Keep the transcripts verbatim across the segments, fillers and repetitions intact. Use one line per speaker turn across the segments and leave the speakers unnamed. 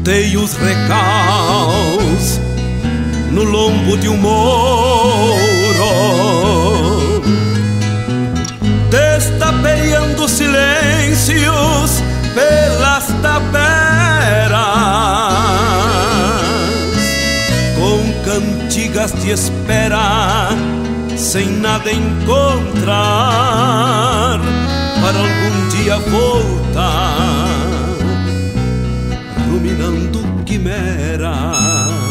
Dei os recaus no lombo de um mouro, destapeando silêncios pelas taberas, com cantigas de espera, sem nada encontrar, para algum dia voltar, ruminando quimeras.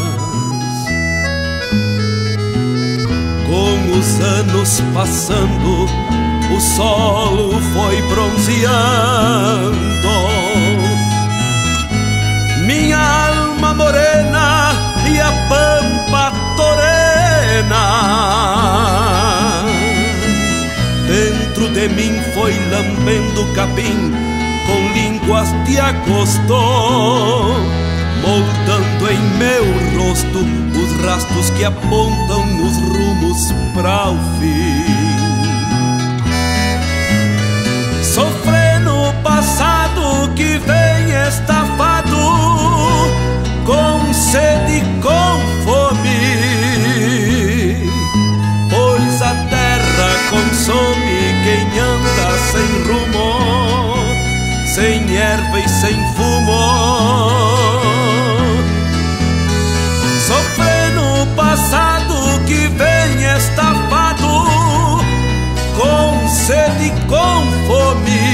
Com os anos passando, o sol foi bronzeando minha alma morena e a pampa torena. Dentro de mim foi lambendo capim com línguas de agosto, moldando em meu rosto os rastros que apontam os rumos para o fim. Sofrendo o passado que vem estafado, com sede e com fome, pois a terra consome quem anda sem rumo, sem erva e sem fumo. Sofrendo o passado que vem estafado, com sede e com fome,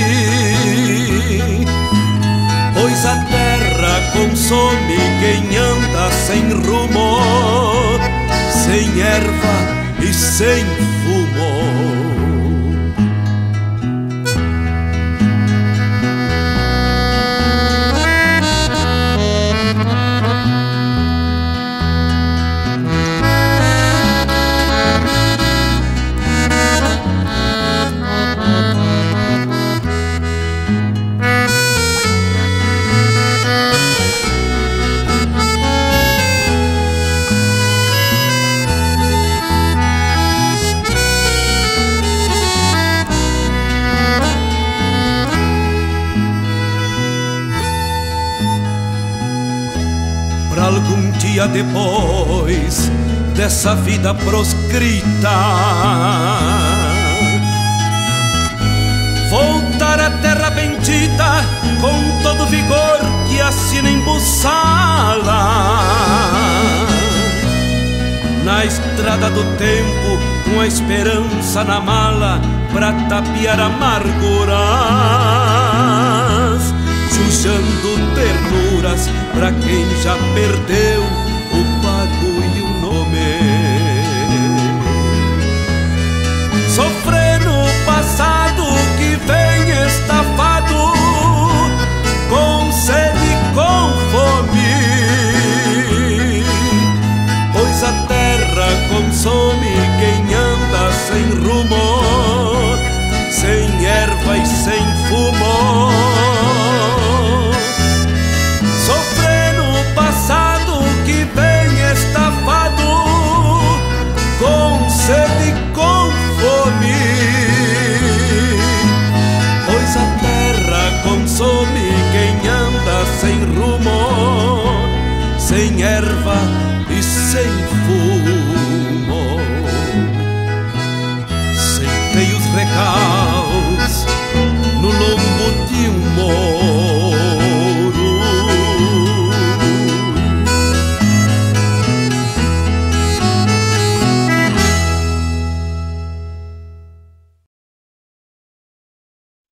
pois a terra consome quem anda sem rumo, sem erva e sem fumo. Pra algum dia depois dessa vida proscrita, voltar à terra bendita com todo vigor que assina em buçala. Na estrada do tempo, com a esperança na mala pra tapear amarguras, chuchando ternuras pra quem já perdeu o pago e o nome. Sofrendo o passado que vem estafado, com sede e com fome, pois a terra consome quem anda sem rumo, sem erva e sem fumo. Sofrendo o passado que vem estafado, com sede e com fome, pois a terra consome quem anda sem rumo, sem erva e sem fumo.